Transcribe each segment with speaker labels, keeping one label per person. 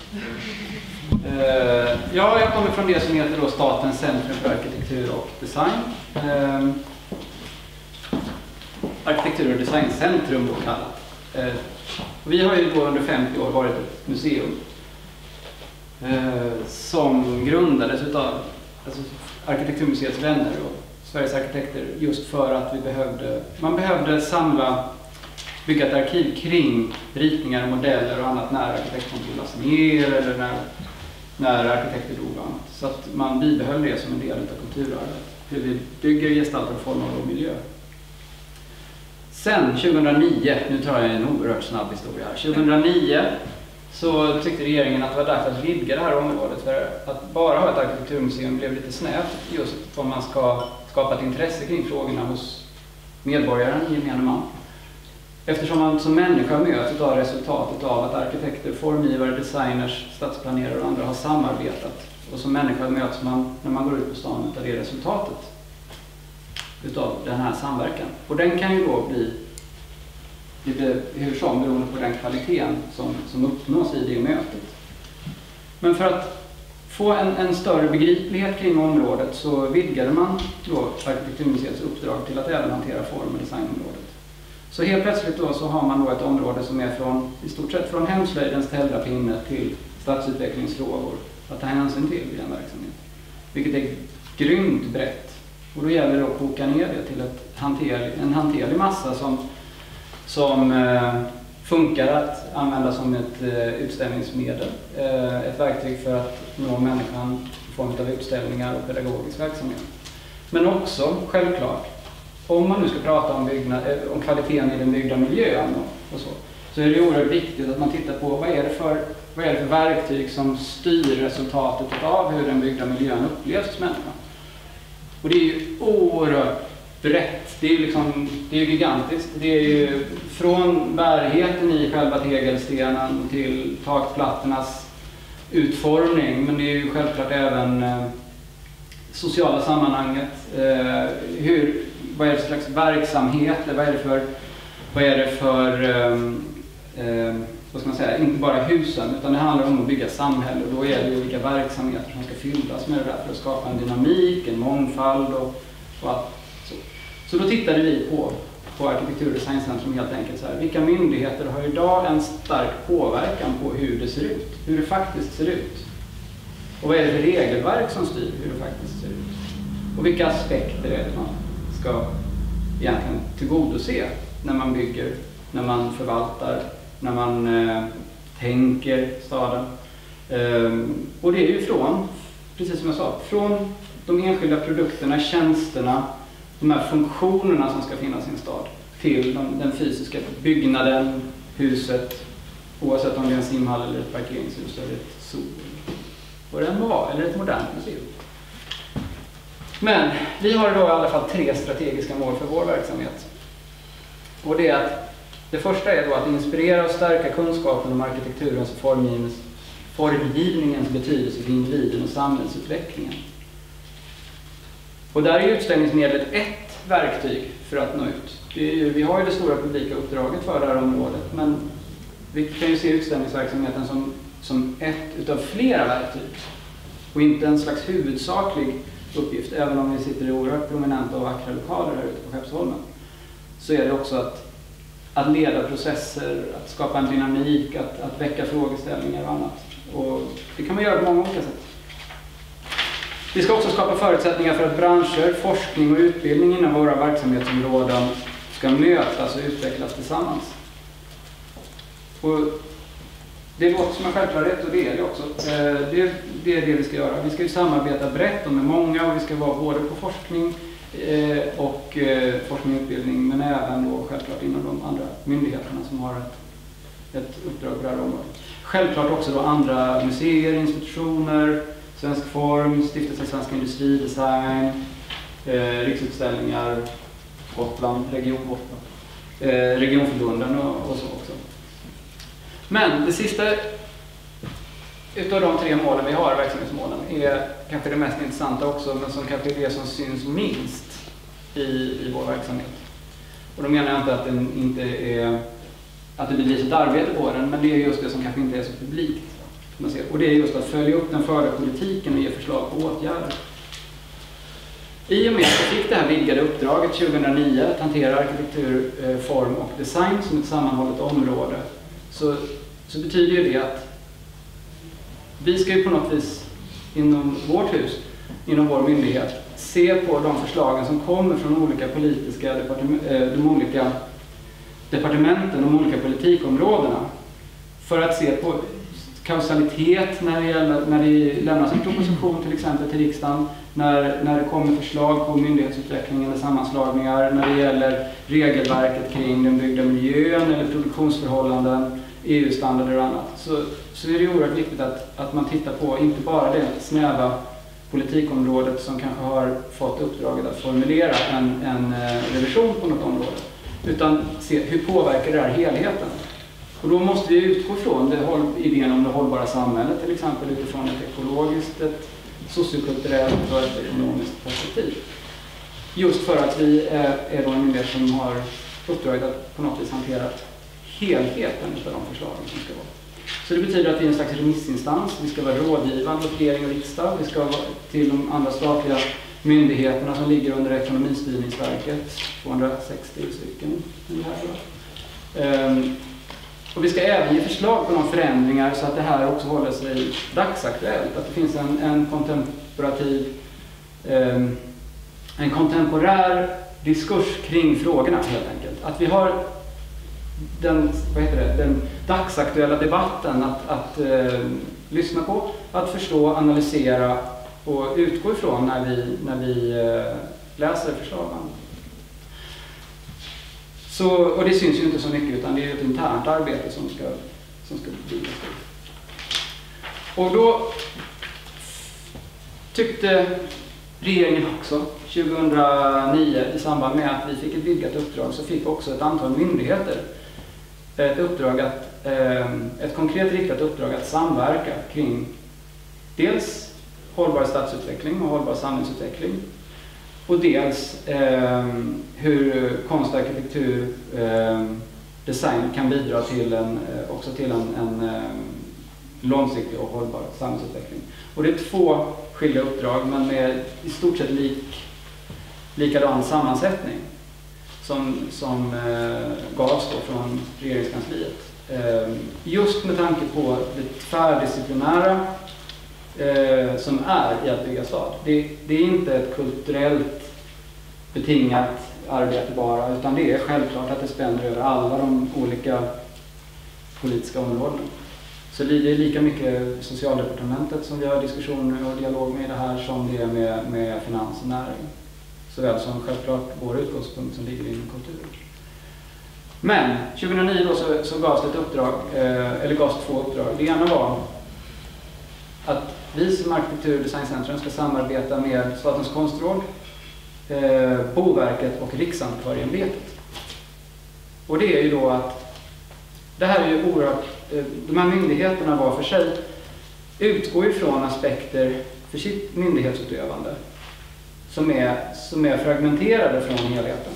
Speaker 1: Ja, jag kommer från det som heter då Statens centrum för arkitektur och design. Arkitektur- och designcentrum då kallat. Vi har ju då under 50 år varit ett museum som grundades utav Arkitekturmuseets vänner och Sveriges arkitekter, just för att man behövde bygga ett arkiv kring ritningar och modeller och annat när arkitektkontor lades ner eller när arkitekter dog och annat. Så att man bibehöll det som en del av kulturarvet. Hur vi bygger, gestaltar och formar vår miljö. Sen 2009, nu tar jag en oerhört snabb historia här. 2009 så tyckte regeringen att det var dags att vidga det här området, för att bara ha ett arkitekturmuseum blev lite snävt, just om man ska skapa ett intresse kring frågorna hos medborgaren, gemene man. Eftersom man som människa möts av resultatet av att arkitekter, formgivare, designers, stadsplanerare och andra har samarbetat. Och som människa möts man när man går ut på stan av det resultatet utav den här samverkan. Och den kan ju då bli lite hur som beroende på den kvaliteten som uppnås i det mötet. Men för att få en större begriplighet kring området så vidgade man då Arkitekturmuseets uppdrag till att även hantera form- och designområdet. Så helt plötsligt då så har man då ett område som är i stort sett från hemslöjdens tällrapinne till stadsutvecklingsfrågor att ta hänsyn till i den verksamheten. Vilket är grymt brett. Och då gäller det att koka ner det till en hanterlig massa som funkar att använda som ett utställningsmedel. Ett verktyg för att nå människan i form av utställningar och pedagogisk verksamhet. Men också, självklart, om man nu ska prata om kvaliteten i den byggda miljön så är det oerhört viktigt att man tittar på vad är det för verktyg som styr resultatet av hur den byggda miljön upplevs hos människan. Och det är ju oerhört brett. Det är ju gigantiskt. Det är ju från bärigheten i själva tegelstenen till takplattornas utformning. Men det är ju självklart även sociala sammanhanget. Vad är det för slags verksamhet? Vad är det för vad ska man säga, inte bara husen, utan det handlar om att bygga samhälle, och då är det ju vilka verksamheter som ska fyllas med det där för att skapa en dynamik, en mångfald och allt. Så då tittade vi på Arkitektur- och designcentrum helt enkelt så här. Vilka myndigheter har idag en stark påverkan på hur det ser ut, hur det faktiskt ser ut? Och vad är det för regelverk som styr hur det faktiskt ser ut? Och vilka aspekter är det man ska egentligen tillgodose när man bygger, när man förvaltar, när man tänker staden. Och det är ju precis som jag sa, från de enskilda produkterna, tjänsterna, de här funktionerna som ska finnas i en stad, till den fysiska byggnaden, huset, oavsett om det är en simhall eller ett parkeringshus eller ett sol. Vad den var, eller ett modernt museum. Men vi har då i alla fall 3 strategiska mål för vår verksamhet. Och det är att det första är då att inspirera och stärka kunskapen om arkitekturens och formgivningens betydelse för individen och samhällsutvecklingen. Och där är utställningsmedlet ett verktyg för att nå ut. Vi har ju det stora publika uppdraget för det här området, men vi kan ju se utställningsverksamheten som ett utav flera verktyg. Och inte en slags huvudsaklig uppgift, även om vi sitter i oerhört prominenta och vackra lokaler här ute på Skeppsholmen. Så är det också att leda processer, att skapa en dynamik, att väcka frågeställningar och annat. Och det kan man göra på många olika sätt. Vi ska också skapa förutsättningar för att branscher, forskning och utbildning inom våra verksamhetsområden ska mötas och utvecklas tillsammans. Och det låter som en självklarhet, och det är det också. Det är det vi ska göra. Vi ska ju samarbeta brett och med många, och vi ska vara både på forskning och forskning och utbildning, men även då självklart inom de andra myndigheterna som har ett uppdrag på det här området. Självklart också då andra museer, institutioner, Svensk Form, Stiftelsen Svensk Industridesign, Riksutställningar, Gotland, regionförbunden och så också. Men det sista utav de 3 målen vi har, verksamhetsmålen, är kanske det mest intressanta också, men som kanske är det som syns minst i vår verksamhet. Och då menar jag inte att det bedrivs ett arbete på den, men det är just det som kanske inte är så publikt. Och det är just att följa upp den förda politiken och ge förslag på åtgärder. I och med att vi fick det här vidgade uppdraget 2009 att hantera arkitektur, form och design som ett sammanhållet område, så betyder ju det att vi ska ju på något vis inom vårt hus, inom vår myndighet, se på de förslagen som kommer från olika politiska de olika departementen, de olika politikområdena, för att se på kausalitet när det lämnas en proposition till exempel till riksdagen, när det kommer förslag på myndighetsutveckling eller sammanslagningar, när det gäller regelverket kring den byggda miljön eller produktionsförhållanden, EU-standarder och annat, så är det oerhört viktigt att man tittar på inte bara det snäva politikområdet som kanske har fått uppdraget att formulera en revision på något område, utan se hur påverkar det här helheten. Och då måste vi utgå från idén om det hållbara samhället, till exempel utifrån ett ekologiskt, ett sociokulturellt och ett ekonomiskt perspektiv. Just för att vi är då en myndighet som har uppdraget att på något vis hantera helheten av de förslagen som ska vara. Så det betyder att vi är en slags remissinstans, vi ska vara rådgivande åt regering och riksdag, vi ska vara till de andra statliga myndigheterna som ligger under Ekonomistyrningsverket, 260 stycken ungefär. Och vi ska även ge förslag på de förändringar så att det här också håller sig dagsaktuellt. Att det finns en kontemporär diskurs kring frågorna helt enkelt. Att vi har den dagsaktuella debatten att lyssna på, att förstå, analysera och utgå ifrån när vi läser förslagen. Och det syns ju inte så mycket, utan det är ett internt arbete som ska bedrivas. Och då tyckte regeringen också 2009 i samband med att vi fick ett vidgat uppdrag, så fick också ett antal myndigheter ett konkret riktat uppdrag att samverka kring dels hållbar stadsutveckling och hållbar samhällsutveckling, och dels hur konst, arkitektur, design kan bidra till en långsiktig och hållbar samhällsutveckling. Och det är 2 skilda uppdrag, men med i stort sett likadan sammansättning som gavs då från regeringskansliet. Just med tanke på det tvärdisciplinära som är i att bygga stad. Det är inte ett kulturellt betingat arbete bara, utan det är självklart att det spänner över alla de olika politiska områdena. Så det är lika mycket Socialdepartementet som vi har diskussioner och dialog med det här, som det är med finans och näring. Såväl som självklart vår utgångspunkt som ligger inom kultur. Men 2009 då så gavs det ett uppdrag, eller gavs 2 uppdrag. Det ena var att vi som Arkitektur- och Designcentrum ska samarbeta med Statens konstråd, Boverket och Riksantikvarieämbetet. Och det är ju då att det här är ju oerhört, de här myndigheterna var för sig utgår ifrån aspekter för sitt myndighetsutövande som är fragmenterade från helheten.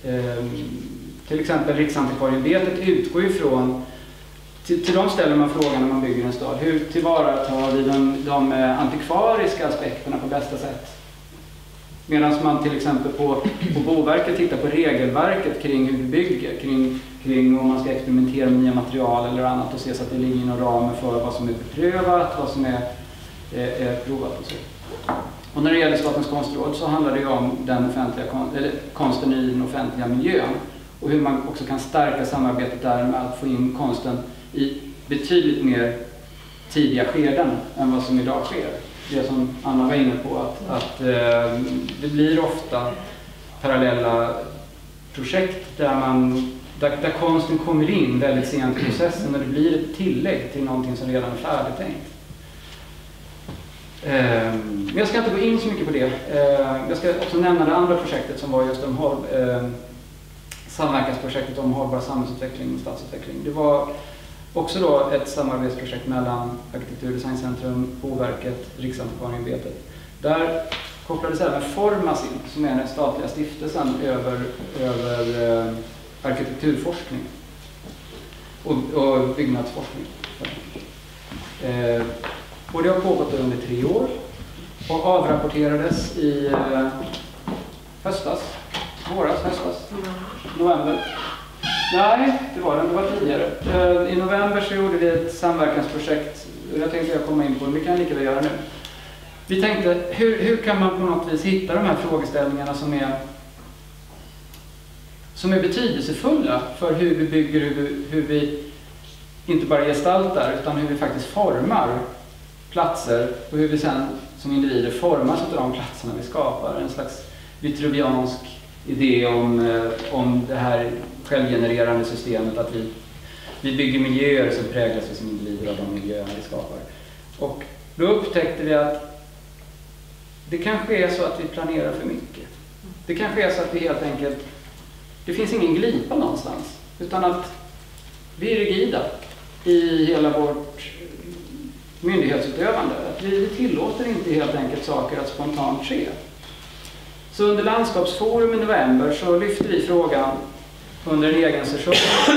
Speaker 1: Till exempel Riksantikvarieämbetet utgår ifrån, till de ställer man frågan när man bygger en stad, hur tillvaratar vi de antikvariska aspekterna på bästa sätt? Medan man till exempel på Boverket tittar på regelverket kring hur vi bygger, kring om man ska experimentera med nya material eller annat och se så att det ligger inom ramen för vad som är beprövat, vad som är provat och så. Och när det gäller Statens konstråd så handlar det ju om konsten i den offentliga miljön och hur man också kan stärka samarbetet där med att få in konsten i betydligt mer tidiga skeden än vad som idag sker. Det som Anna var inne på, att det blir ofta parallella projekt där konsten kommer in väldigt sent i processen och det blir ett tillägg till någonting som redan är färdigtänkt. Men jag ska inte gå in så mycket på det. Jag ska också nämna det andra projektet som var just samverkansprojektet om hållbar samhällsutveckling och stadsutveckling. Det var också då ett samarbetsprojekt mellan Arkitektur- och Designcentrum, Boverket, Riksantikvarieämbetet. Där kopplades även Formas in, som är den statliga stiftelsen över arkitekturforskning och byggnadsforskning. Och det har pågått under 3 år och avrapporterades i november. Nej, det var tidigare. I november så gjorde vi ett samverkansprojekt. Jag tänkte jag komma in på det, vi kan lika väl göra nu. Vi tänkte, hur kan man på något vis hitta de här frågeställningarna som är betydelsefulla för hur vi bygger, hur vi inte bara gestaltar utan hur vi faktiskt formar platser och hur vi sen som individer formas av de platserna vi skapar. En slags vitruviansk idé om det här självgenererande systemet, att vi bygger miljöer som präglas som individer av de miljöerna vi skapar. Och då upptäckte vi att det kanske är så att vi planerar för mycket. Det kanske är så att vi helt enkelt, det finns ingen glipa någonstans, utan att vi är rigida i hela vårt myndighetsutövande. Att vi tillåter inte helt enkelt saker att spontant ske. Så under landskapsforum i november så lyfte vi frågan under en egen session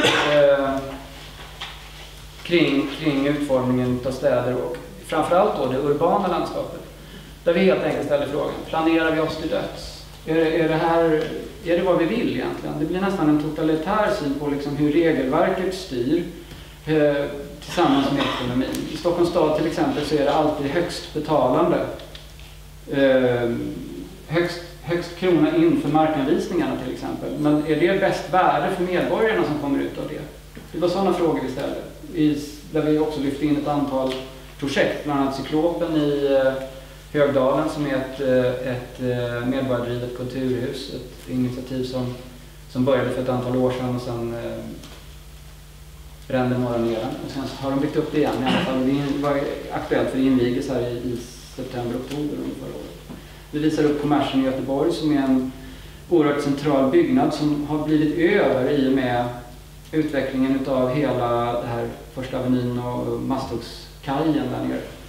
Speaker 1: kring utformningen av städer och framförallt då det urbana landskapet. Där vi helt enkelt ställer frågan, planerar vi oss till döds? Är det vad vi vill egentligen? Det blir nästan en totalitär syn på liksom hur regelverket styr tillsammans med ekonomin. I Stockholms stad till exempel så är det alltid högst betalande. Högst krona in för markanvisningarna till exempel. Men är det bäst värde för medborgarna som kommer ut av det? Det var sådana frågor vi ställde. Där vi också lyfte in ett antal projekt, bland annat Cyklopen i Högdalen som är ett medborgardrivet kulturhus. Ett initiativ som började för ett antal år sedan och sen brände några ner den. Och sen har de byggt upp det igen i alla fall. Det var aktuellt för inviges här i september-oktober under förra året. Vi visar upp Kommersen i Göteborg som är en oerhört central byggnad som har blivit över i och med utvecklingen av hela det här Första Avenyn och Masthuggskajen där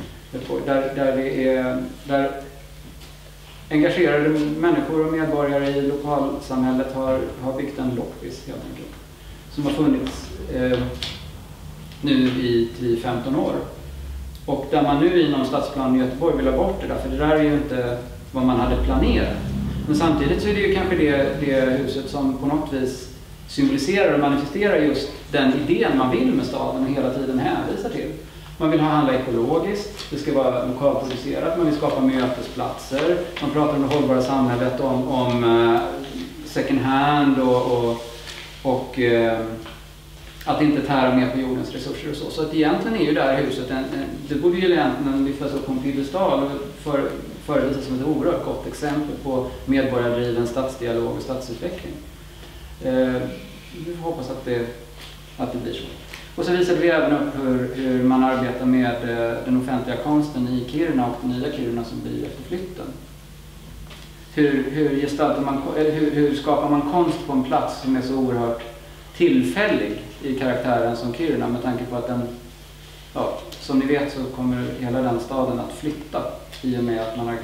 Speaker 1: nere. Där engagerade människor och medborgare i lokalsamhället har byggt en loppis helt enkelt. Som har funnits nu i 10-15 år. Och där man nu inom stadsplanen i Göteborg vill ha bort det där, för det där är ju inte vad man hade planerat. Men samtidigt så är det ju kanske det huset som på något vis symboliserar och manifesterar just den idén man vill med staden och hela tiden hänvisar till. Man vill handla ekologiskt, det ska vara lokalproducerat, man vill skapa mötesplatser, man pratar om det hållbara samhället, om second hand och att inte tära mer på jordens resurser och så. Så att egentligen är ju det här huset, det borde ju egentligen lyftas upp på en piedestal och förevisas som ett oerhört gott exempel på medborgardriven stadsdialog och stadsutveckling. Vi får hoppas att det blir så. Och så visade vi även upp hur man arbetar med den offentliga konsten i Kiruna och nya Kiruna som blir efter flytten. Hur skapar man konst på en plats som är så oerhört tillfällig i karaktären som Kiruna, med tanke på att som ni vet så kommer hela den staden att flytta i och med att man har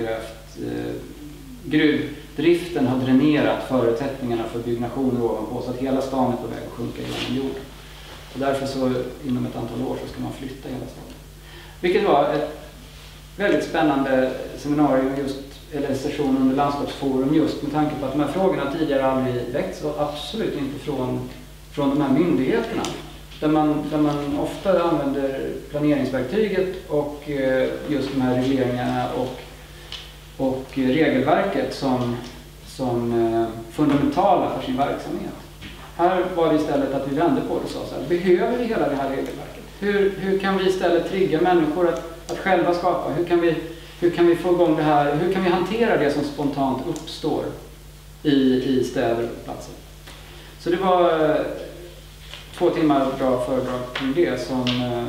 Speaker 1: gruvdriften har dränerat förutsättningarna för byggnationer ovanpå, så att hela staden är på väg att sjunka genom jorden. Och därför så inom ett antal år så ska man flytta hela staden. Vilket var ett väldigt spännande seminarium eller session under landskapsforum, just med tanke på att de här frågorna tidigare aldrig väckts och absolut inte från de här myndigheterna. Där man ofta använder planeringsverktyget och just de här regleringarna och regelverket som fundamentala för sin verksamhet. Här var det istället att vi vände på det och sa så här: behöver vi hela det här regelverket? Hur kan vi istället trigga människor att själva skapa? Hur kan vi få igång det här? Hur kan vi hantera det som spontant uppstår i städer och platser? Så det var 2 timmar bra föredrag kring det som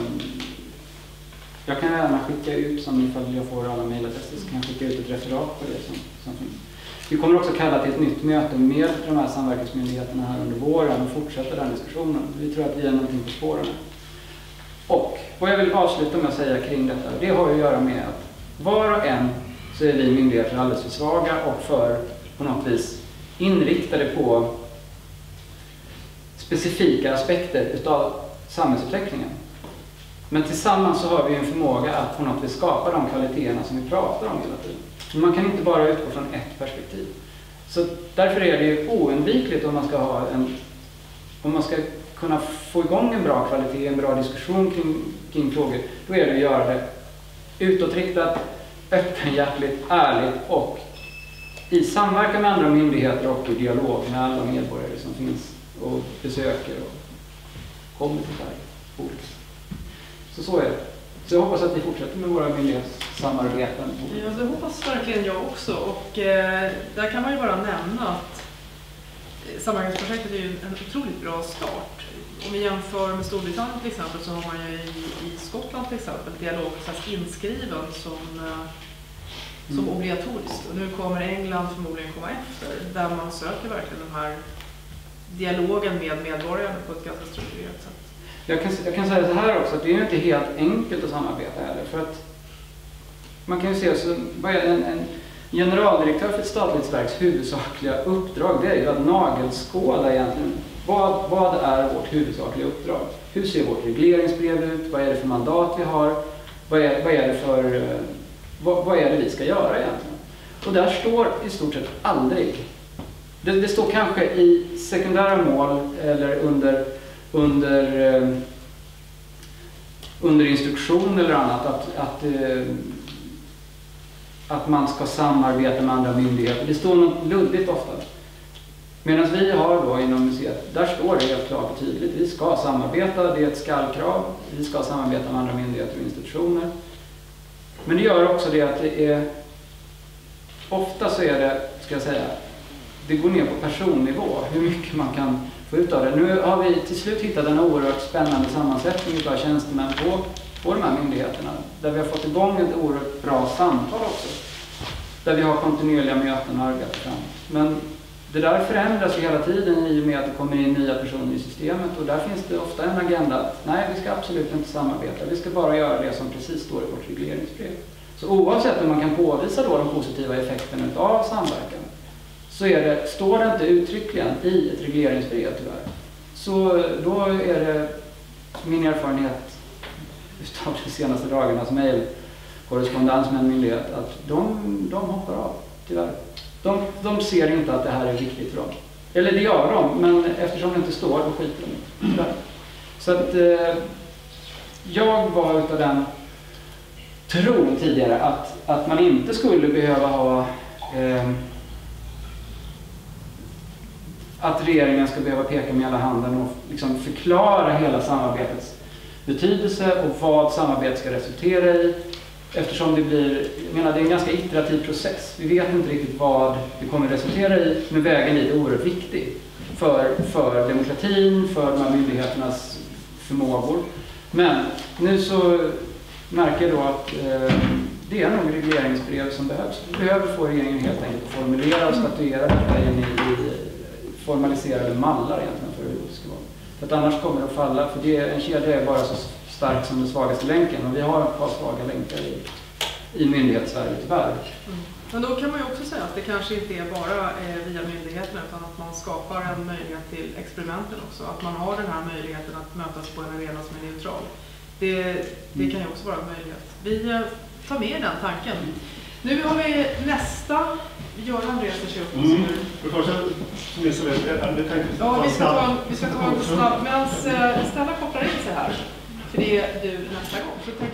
Speaker 1: jag kan gärna skicka ut, som ifall jag får alla mejladresser så kan jag skicka ut ett referat på det som finns. Vi kommer också kalla till ett nytt möte med de här samverkansmyndigheterna här under våren och fortsätta den diskussionen. Vi tror att vi är någonting på spåren. Och vad jag vill avsluta med att säga kring detta, det har att göra med att var och en så är vi myndigheter alldeles för svaga och för på något vis inriktade på specifika aspekter utav samhällsutvecklingen. Men tillsammans så har vi en förmåga att på något vis skapa de kvaliteterna som vi pratar om hela tiden. Men man kan inte bara utgå från ett perspektiv. Så därför är det ju oundvikligt om man ska kunna få igång en bra kvalitet, en bra diskussion kring frågor, då är det att göra det utåtriktat, öppenhjärtligt, ärligt och i samverkan med andra myndigheter och i dialog med alla medborgare som finns och besöker och kommer till Sverige. Så är det. Så jag hoppas att vi fortsätter med våra myndighetssamarbeten.
Speaker 2: Ja, det hoppas verkligen jag också. Och där kan man ju bara nämna att samverkansprojektet är ju en otroligt bra start. Om vi jämför med Storbritannien till exempel så har man ju i Skottland till exempel dialogprocess inskriven som obligatoriskt. Och nu kommer England förmodligen komma efter där man söker verkligen den här dialogen med medborgarna på ett ganska strukturerat sätt.
Speaker 1: Jag kan säga så här också, att det är inte helt enkelt att samarbeta heller. För att man kan ju se, så, vad är en generaldirektör för ett statligt verks huvudsakliga uppdrag? Det är ju att nagelskåda egentligen. Vad är vårt huvudsakliga uppdrag? Hur ser vårt regleringsbrev ut? Vad är det för mandat vi har? Vad är det vi ska göra egentligen? Och där står i stort sett aldrig. Det står kanske i sekundära mål eller under instruktion eller annat att man ska samarbeta med andra myndigheter. Det står något luddigt ofta. Medan vi har då inom museet, där står det helt klart och tydligt. Vi ska samarbeta, det är ett skallkrav. Vi ska samarbeta med andra myndigheter och institutioner. Men det gör också det att det är, ofta så är det, ska jag säga, det går ner på personnivå, hur mycket man kan få ut av det. Nu har vi till slut hittat en oerhört spännande sammansättning av tjänstemän på de här myndigheterna. Där vi har fått igång ett oerhört bra samtal också. Där vi har kontinuerliga möten och arbetar fram. Men det där förändras ju hela tiden i och med att det kommer in nya personer i systemet. Och där finns det ofta en agenda att nej, vi ska absolut inte samarbeta. Vi ska bara göra det som precis står i vårt regleringsbrev. Så oavsett om man kan påvisa då de positiva effekterna av samverkan, så står det inte uttryckligen i ett regleringsbrev tyvärr. Så då är det min erfarenhet av de senaste dagarnas mejlkorrespondens med en myndighet att de hoppar av tyvärr. De ser inte att det här är viktigt för dem. Eller det gör de, men eftersom det inte står, då skiter de inte. Så att jag var utav den tron tidigare att man inte skulle behöva ha att regeringen ska behöva peka med hela handen och liksom förklara hela samarbetets betydelse och vad samarbetet ska resultera i. Eftersom det blir, det är en ganska iterativ process. Vi vet inte riktigt vad det kommer resultera i, men vägen dit är oerhört viktig för demokratin, för de här myndigheternas förmågor. Men nu så märker jag då att det är nog regleringsbrev som behövs. Vi behöver få regeringen helt enkelt att formulera och statuera detta in i formaliserade mallar egentligen för hur det ska vara. För att annars kommer det att falla, för en kedja är bara så stark som den svagaste länken. Och vi har ett par svaga länkar i myndighetssverige tyvärr.
Speaker 2: Men då kan man ju också säga att det kanske inte är bara via myndigheterna utan att man skapar en möjlighet till experimenten också. Att man har den här möjligheten att mötas på en arena som är neutral. Det kan ju också vara en möjlighet. Vi tar med den tanken. Nu har vi nästa. Göran reser sig upp. Ja, vi ska ta en snabb. Medan Stella kopplar in sig här. För det är du nästa gång. Så